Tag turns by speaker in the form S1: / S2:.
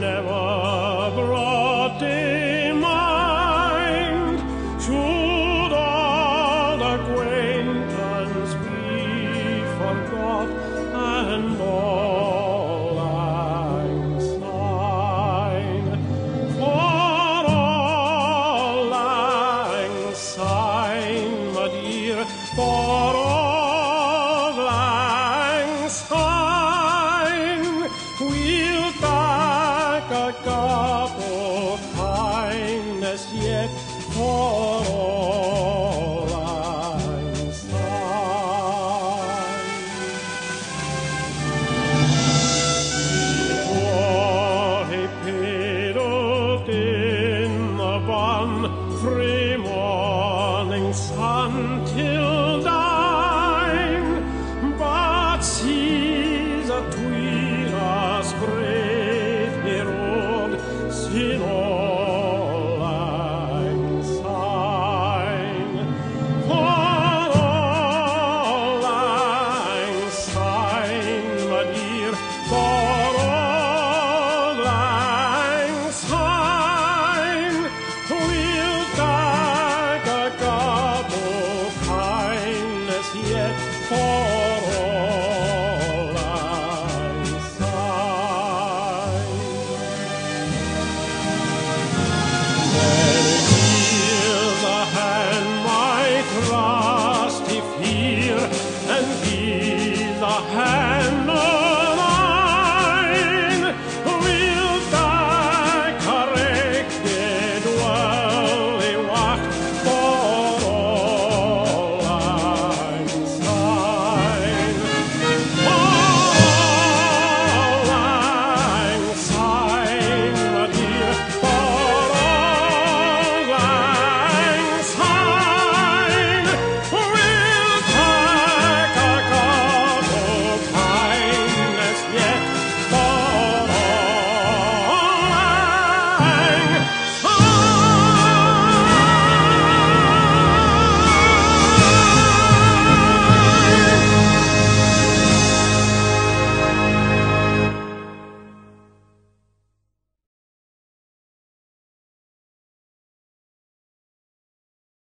S1: never brought to mind. Should all acquaintance be forgot and all lang syne, for all lang syne, my dear, for all lang syne, we'll tak a cup of kindness, yeah.